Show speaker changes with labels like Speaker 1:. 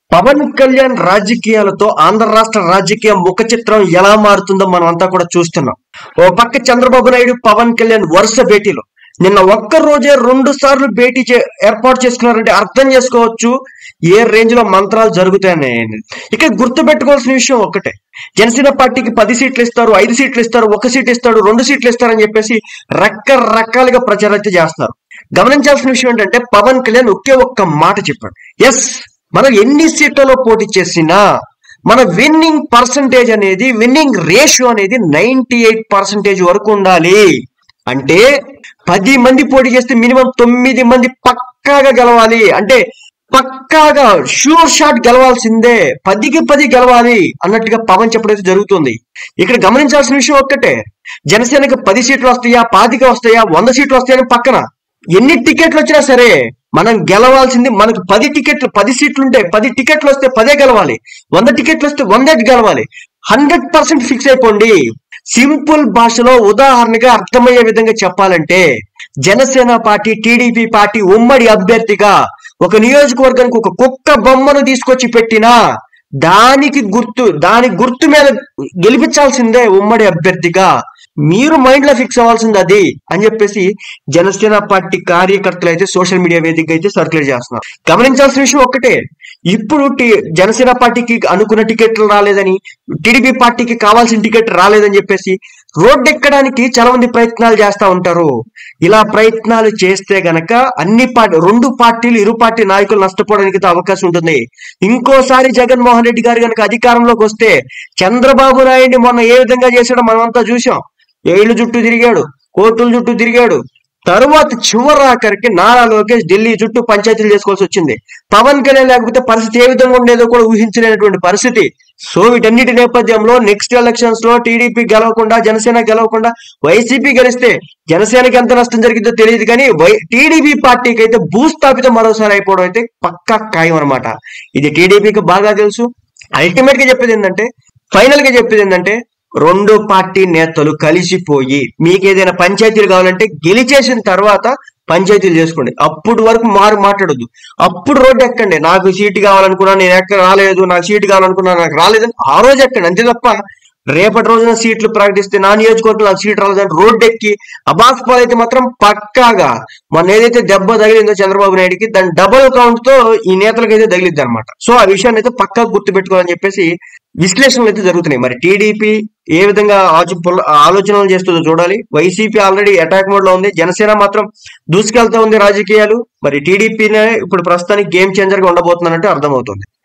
Speaker 1: పవన్ కళ్యాణ్ రాజకీయాలతో ఆంధ్ర రాష్ట్ర రాజకీయ ముఖ చిత్రం ఎలా మారుతుందో మనం అంతా కూడా చూస్తున్నాం. ఓ పక్క చంద్రబాబు నాయుడు పవన్ కళ్యాణ్ వరుస భేటీలు. నిన్న ఒక్క రోజే 2 సార్లు భేటీ ఏర్పాటు చేసుకున్నారంటే అర్థం చేసుకోవచ్చు ఏ రేంజ్ లో మంత్రాలు జరుగుతాయని. ఇక గుర్తు పెట్టుకోవాల్సిన విషయం ఒక్కటే, జనసేన పార్టీకి 10 సీట్లు ఇస్తారు, 5 సీట్లు ఇస్తారు, 1 సీట్ ఇస్తాడు, 2 సీట్లు ఇస్తారని చెప్పేసి రకరకాలుగా ప్రచారం అయితే చేస్తున్నారు. గమనించాల్సిన విషయం ఏంటంటే పవన్ కళ్యాణ్ ఒకే ఒక్క మాట చెప్పాడు, ఎస్ మనం ఎన్ని సీట్లలో పోటీ చేసినా మన విన్నింగ్ పర్సంటేజ్ అనేది, విన్నింగ్ రేషియో అనేది 98% వరకు ఉండాలి. అంటే 10 మంది పోటీ చేస్తే మినిమం 9 మంది పక్కాగా గెలవాలి. అంటే పక్కాగా షూర్ షాట్ గెలవాల్సిందే, 10కి 10 గెలవాలి అన్నట్టుగా పవన్ చెప్పడం జరుగుతుంది. ఇక్కడ గమనించాల్సిన విషయం ఒక్కటే, జనసేనకి 10 సీట్లు వస్తాయా, 25 వస్తాయా, 100 సీట్లు వస్తాయని పక్కన ఎన్ని టికెట్లు వచ్చినా సరే మనం గెలవాల్సింది. మనకు 10 టికెట్లు, 10 సీట్లు ఉంటే 10 టికెట్లు వస్తే 10 గెలవాలి, 100 టికెట్లు వస్తే 100 గెలవాలి. 100% ఫిక్స్ అయిపోండి. సింపుల్ భాషలో ఉదాహరణగా అర్థమయ్యే విధంగా చెప్పాలంటే, జనసేన పార్టీ టీడీపీ పార్టీ ఉమ్మడి అభ్యర్థిగా ఒక నియోజకవర్గానికి ఒక కుక్క బొమ్మను తీసుకొచ్చి పెట్టినా దాని గుర్తు మీద గెలిపించాల్సిందే ఉమ్మడి అభ్యర్థిగా. మీరు మైండ్ లో ఫిక్స్ అవ్వాల్సింది అది అని చెప్పేసి జనసేన పార్టీ కార్యకర్తలు అయితే సోషల్ మీడియా వేదికగా అయితే సర్క్యులేట్ చేస్తున్నారు. గమనించాల్సిన విషయం ఒక్కటే, ఇప్పుడు జనసేన పార్టీకి అనుకున్న టికెట్లు రాలేదని, టీడీపీ పార్టీకి కావాల్సిన టికెట్ రాలేదని చెప్పేసి రోడ్డు ఎక్కడానికి చాలా మంది ప్రయత్నాలు చేస్తా ఉంటారు. ఇలా ప్రయత్నాలు చేస్తే గనక ఇరు పార్టీ నాయకులు నష్టపోవడానికి అవకాశం ఉంటుంది. ఇంకోసారి జగన్మోహన్ రెడ్డి గారు గనక అధికారంలోకి వస్తే చంద్రబాబు నాయుడిని మొన్న ఏ విధంగా చేశాడో మనం అంతా చూసాం. ఏళ్ల చుట్టూ తిరిగాడు, కోర్టుల చుట్టూ తిరిగాడు. తరువాత చివరాఖరికి నారా లోకేష్ ఢిల్లీ చుట్టూ పంచాయతీలు చేసుకోవాల్సి వచ్చింది. పవన్ కళ్యాణ్ లేకపోతే పరిస్థితి ఏ విధంగా ఉండేదో కూడా ఊహించలేనటువంటి పరిస్థితి. సో వీటన్నిటి నేపథ్యంలో నెక్స్ట్ ఎలక్షన్స్ లో టీడీపీ గెలవకుండా, జనసేన గెలవకుండా వైసీపీ గెలిస్తే జనసేనకి ఎంత నష్టం జరిగిందో తెలియదు, కానీ టీడీపీ పార్టీకి అయితే భూస్థాపితం మరోసారి అయిపోవడం అయితే పక్కా ఖాయం అనమాట. ఇది టీడీపీకి బాగా తెలుసు. అల్టిమేట్ గా చెప్పేది ఏంటంటే, ఫైనల్ గా చెప్పేది ఏంటంటే, 2 పార్టీ నేతలు కలిసిపోయి మీకు ఏదైనా పంచాయతీలు కావాలంటే గెలిచేసిన తర్వాత పంచాయతీలు చేసుకోండి. అప్పుడు వరకు మాట్లాడొద్దు. అప్పుడు రోడ్డు ఎక్కండి. నాకు సీటు కావాలనుకున్నా, నేను ఎక్కడ రాలేదు, నాకు సీటు కావాలనుకున్నా, నాకు రాలేదని ఆ రోజు ఎక్కండి. అంతే తప్ప రేపటి రోజున సీట్లు ప్రకటిస్తే నా నియోజకవర్గంలో నాకు సీటు రాలేదని రోడ్డు ఎక్కి అబాస్పాల్ అయితే మాత్రం పక్కాగా మన ఏదైతే దెబ్బ తగిలిందో చంద్రబాబు నాయుడికి, దాని డబుల్ కౌంట్ తో ఈ నేతలకైతే తగిలిద్ది అనమాట. సో ఆ విషయాన్ని అయితే పక్కా గుర్తు పెట్టుకోవాలని చెప్పేసి విశ్లేషణలు అయితే జరుగుతున్నాయి. మరి టీడీపీ ఏ విధంగా ఆలోచనలు చేస్తుందో చూడాలి. వైసీపీ ఆల్రెడీ అటాక్ మోడ్ లో ఉంది, జనసేన మాత్రం దూసుకెళ్తా ఉంది రాజకీయాలు. మరి టీడీపీనే ఇప్పుడు ప్రస్తుతానికి గేమ్ చేంజర్ గా ఉండబోతుందన్నట్టు అర్థమవుతుంది.